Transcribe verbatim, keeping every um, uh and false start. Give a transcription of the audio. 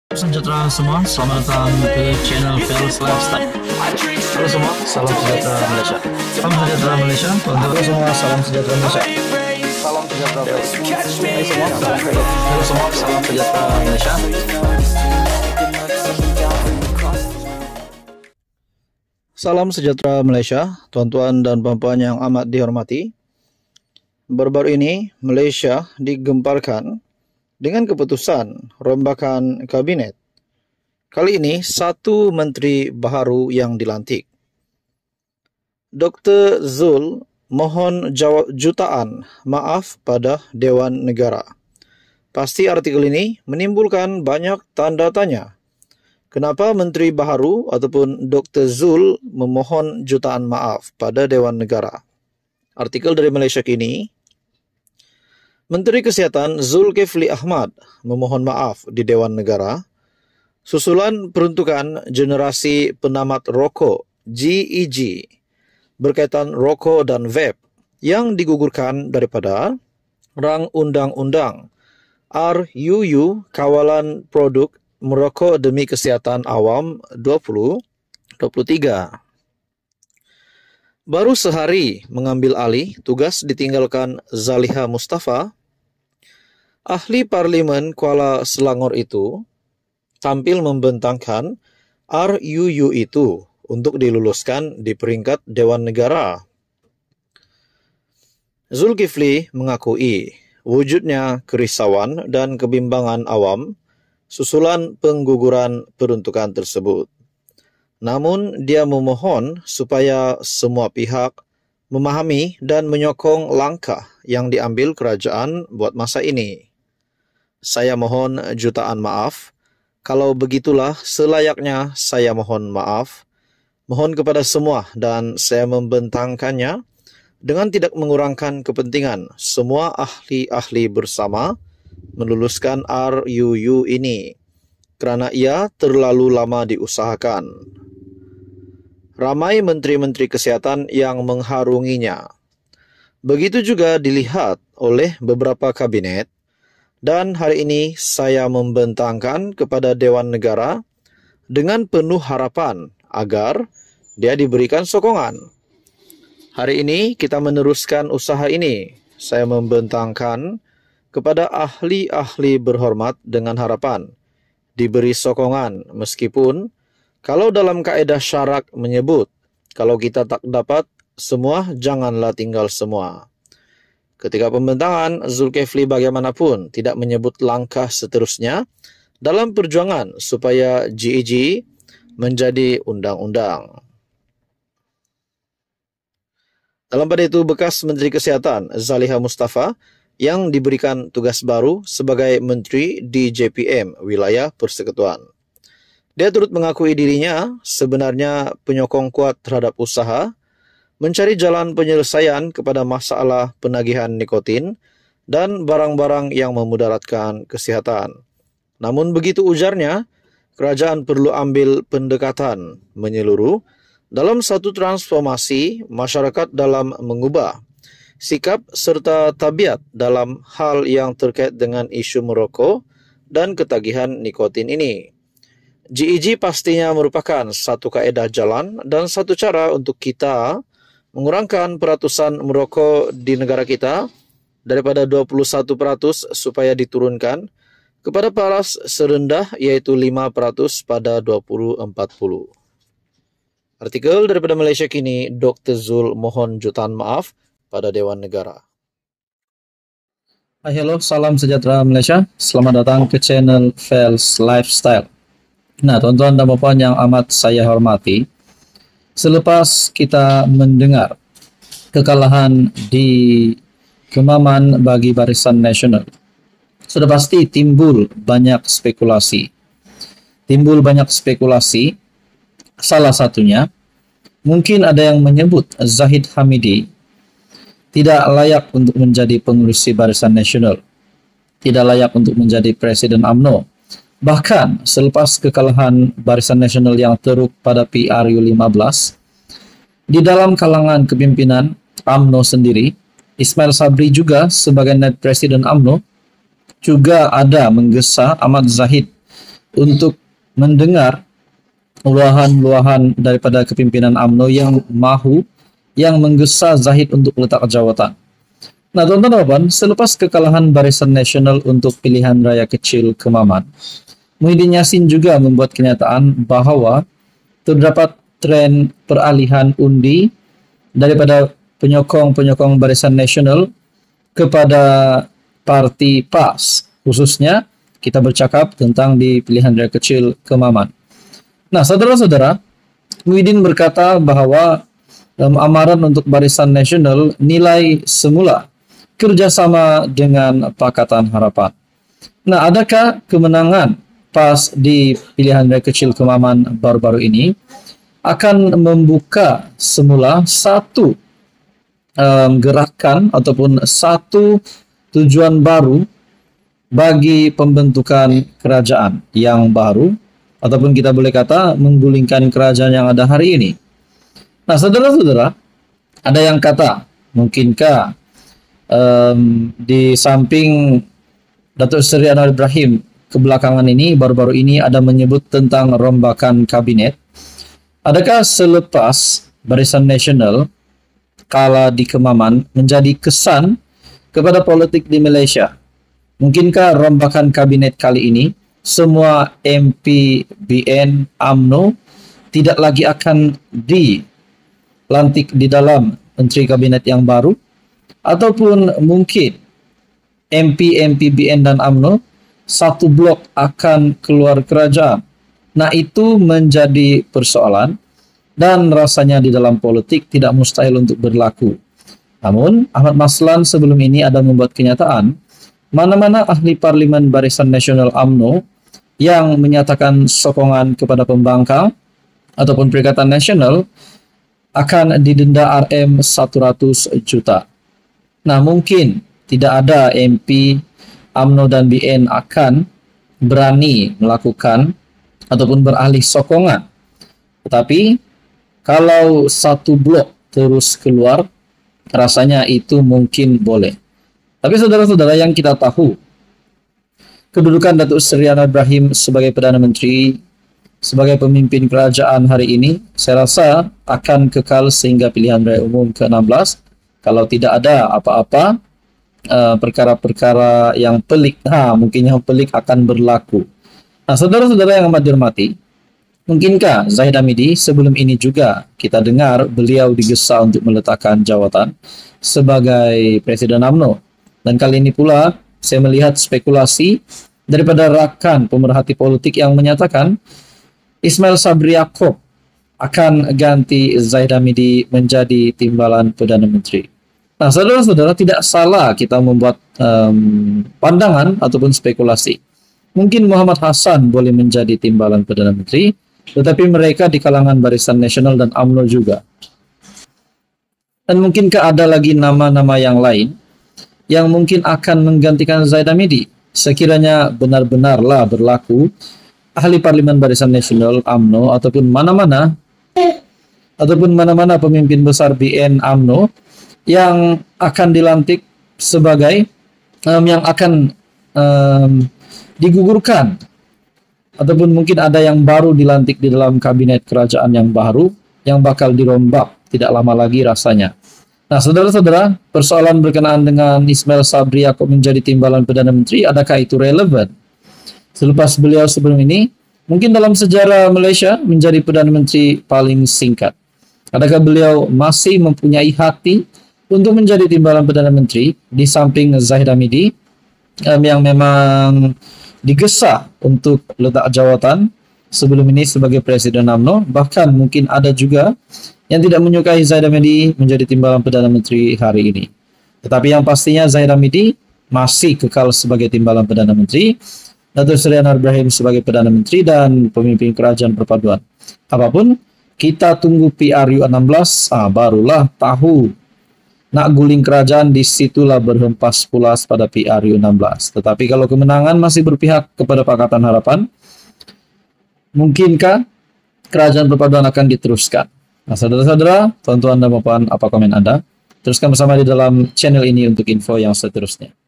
Sejahtera semua, selamat datang ke channel Fels Lifestyle. Halo semua, salam sejahtera Malaysia. Salam sejahtera Malaysia. Halo semua, salam sejahtera Malaysia. Salam sejahtera Malaysia. Halo semua, salam sejahtera Malaysia. Salam sejahtera Malaysia, tuan-tuan dan puan-puan yang amat dihormati. Baru-baru ini Malaysia digemparkan dengan keputusan rombakan kabinet. Kali ini satu menteri baru yang dilantik. Doktor Zul mohon jawab jutaan maaf pada Dewan Negara. Pasti artikel ini menimbulkan banyak tanda tanya. Kenapa menteri baru ataupun Doktor Zul memohon jutaan maaf pada Dewan Negara? Artikel dari Malaysia Kini, Menteri Kesihatan Zulkifli Ahmad memohon maaf di Dewan Negara susulan peruntukan generasi penamat rokok G E G berkaitan rokok dan vape yang digugurkan daripada rang undang-undang R U U Kawalan Produk Merokok Demi Kesihatan Awam dua ribu dua puluh tiga. Baru sehari mengambil alih tugas ditinggalkan Zaliha Mustafa, ahli Parlimen Kuala Selangor itu tampil membentangkan R U U itu untuk diluluskan di peringkat Dewan Negara. Zulkifli mengakui wujudnya kerisauan dan kebimbangan awam susulan pengguguran peruntukan tersebut. Namun dia memohon supaya semua pihak memahami dan menyokong langkah yang diambil kerajaan buat masa ini. Saya mohon jutaan maaf. Kalau begitulah selayaknya saya mohon maaf. Mohon kepada semua dan saya membentangkannya dengan tidak mengurangkan kepentingan semua ahli-ahli bersama meluluskan R U U ini kerana ia terlalu lama diusahakan. Ramai menteri-menteri kesihatan yang mengharunginya. Begitu juga dilihat oleh beberapa kabinet. Dan hari ini saya membentangkan kepada Dewan Negara dengan penuh harapan agar dia diberikan sokongan. Hari ini kita meneruskan usaha ini. Saya membentangkan kepada ahli-ahli berhormat dengan harapan diberi sokongan, meskipun kalau dalam kaedah syarak menyebut kalau kita tak dapat semua, janganlah tinggal semua. Ketika pembentangan, Zulkifli bagaimanapun tidak menyebut langkah seterusnya dalam perjuangan supaya G E G menjadi undang-undang. Dalam pada itu, bekas Menteri Kesihatan Zaliha Mustafa yang diberikan tugas baru sebagai Menteri di J P M Wilayah Persekutuan. Dia turut mengakui dirinya sebenarnya penyokong kuat terhadap usaha mencari jalan penyelesaian kepada masalah penagihan nikotin dan barang-barang yang memudaratkan kesihatan. Namun begitu ujarnya, kerajaan perlu ambil pendekatan menyeluruh dalam satu transformasi masyarakat dalam mengubah sikap serta tabiat dalam hal yang terkait dengan isu merokok dan ketagihan nikotin ini. G E G pastinya merupakan satu kaedah jalan dan satu cara untuk kita mengurangkan peratusan merokok di negara kita daripada dua puluh satu peratus supaya diturunkan kepada paras serendah iaitu lima peratus pada dua ribu empat puluh. Artikel daripada Malaysia Kini, Doktor Zul mohon jutaan maaf pada Dewan Negara. Hai, hello, salam sejahtera Malaysia. Selamat datang ke channel Fels Lifestyle. Nah, tuan-tuan dan puan yang amat saya hormati, selepas kita mendengar kekalahan di Kemaman bagi Barisan Nasional, sudah pasti timbul banyak spekulasi. Timbul banyak spekulasi, salah satunya, mungkin ada yang menyebut Zahid Hamidi tidak layak untuk menjadi pengurusi Barisan Nasional, tidak layak untuk menjadi Presiden U M N O. Bahkan selepas kekalahan Barisan Nasional yang teruk pada P R U lima belas, di dalam kalangan kepimpinan U M N O sendiri, Ismail Sabri juga sebagai Net Presiden U M N O juga ada menggesa Ahmad Zahid untuk mendengar luahan-luahan daripada kepimpinan U M N O yang mahu, yang menggesa Zahid untuk letak jawatan. Nah, tuan-tuan, selepas kekalahan Barisan Nasional untuk pilihan raya kecil Kemaman, Muhyiddin Yassin juga membuat kenyataan bahawa terdapat tren peralihan undi daripada penyokong-penyokong Barisan Nasional kepada parti P A S, khususnya kita bercakap tentang di pilihan raya kecil Kemaman. Nah, saudara-saudara, Muhyiddin berkata bahawa um, amaran untuk Barisan Nasional nilai semula kerjasama dengan Pakatan Harapan. Nah, adakah kemenangan P A S di pilihan raya kecil Kemaman baru-baru ini akan membuka semula satu um, gerakan ataupun satu tujuan baru bagi pembentukan kerajaan yang baru, ataupun kita boleh kata menggulingkan kerajaan yang ada hari ini? Nah, saudara-saudara, ada yang kata, mungkinkah um, di samping Datuk Seri Anwar Ibrahim kebelakangan ini, baru-baru ini ada menyebut tentang rombakan kabinet, adakah selepas Barisan Nasional kala di Kemaman menjadi kesan kepada politik di Malaysia? Mungkinkah rombakan kabinet kali ini semua M P B N U M N O tidak lagi akan dilantik di dalam menteri kabinet yang baru, ataupun mungkin M P M P B N dan U M N O satu blok akan keluar kerajaan? Nah, itu menjadi persoalan dan rasanya di dalam politik tidak mustahil untuk berlaku. Namun, Ahmad Maslan sebelum ini ada membuat kenyataan mana-mana ahli parlimen Barisan Nasional U M N O yang menyatakan sokongan kepada pembangkang ataupun Perikatan Nasional akan didenda R M seratus juta. Nah, mungkin tidak ada M P U M N O dan B N akan berani melakukan ataupun beralih sokongan. Tetapi kalau satu blok terus keluar, rasanya itu mungkin boleh. Tapi saudara-saudara, yang kita tahu, kedudukan Datuk Seri Anwar Ibrahim sebagai Perdana Menteri, sebagai pemimpin kerajaan hari ini, saya rasa akan kekal sehingga pilihan raya umum ke enam belas. Kalau tidak ada apa-apa uh, perkara-perkara yang pelik, ha, mungkin yang pelik akan berlaku. Nah, saudara-saudara yang amat dihormati, mungkinkah Zahid Hamidi sebelum ini juga kita dengar beliau digesa untuk meletakkan jawatan sebagai Presiden U M N O? Dan kali ini pula saya melihat spekulasi daripada rakan pemerhati politik yang menyatakan Ismail Sabri Yaakob akan ganti Zahid Hamidi menjadi timbalan Perdana Menteri. Nah, saudara-saudara, tidak salah kita membuat um, pandangan ataupun spekulasi. Mungkin Muhammad Hassan boleh menjadi timbalan Perdana Menteri, tetapi mereka di kalangan Barisan Nasional dan U M N O juga. Dan mungkinkah ada lagi nama-nama yang lain yang mungkin akan menggantikan Zahid Hamidi sekiranya benar-benarlah berlaku ahli parlimen Barisan Nasional U M N O ataupun mana-mana ataupun mana-mana pemimpin besar B N U M N O yang akan dilantik sebagai um, yang akan um, digugurkan, ataupun mungkin ada yang baru dilantik di dalam kabinet kerajaan yang baru yang bakal dirombak tidak lama lagi rasanya. Nah, saudara-saudara, persoalan berkenaan dengan Ismail Sabri Yaakob menjadi timbalan Perdana Menteri, adakah itu relevan? Selepas beliau sebelum ini, mungkin dalam sejarah Malaysia menjadi Perdana Menteri paling singkat. Adakah beliau masih mempunyai hati untuk menjadi timbalan Perdana Menteri di samping Zahid Hamidi um, yang memang digesa untuk letak jawatan sebelum ini sebagai Presiden U M N O? Bahkan mungkin ada juga yang tidak menyukai Zahid Hamidi menjadi timbalan Perdana Menteri hari ini. Tetapi yang pastinya Zahid Hamidi masih kekal sebagai timbalan Perdana Menteri, Datuk Seri Anwar Ibrahim sebagai Perdana Menteri dan pemimpin kerajaan perpaduan. Apapun, kita tunggu P R U enam belas, ah, barulah tahu. Nak guling kerajaan, disitulah berhempas pulas pada P R U enam belas. Tetapi kalau kemenangan masih berpihak kepada Pakatan Harapan, mungkinkah kerajaan perpaduan akan diteruskan? Nah, saudara-saudara, tuan-tuan dan puan, apa komen Anda? Teruskan bersama di dalam channel ini untuk info yang seterusnya.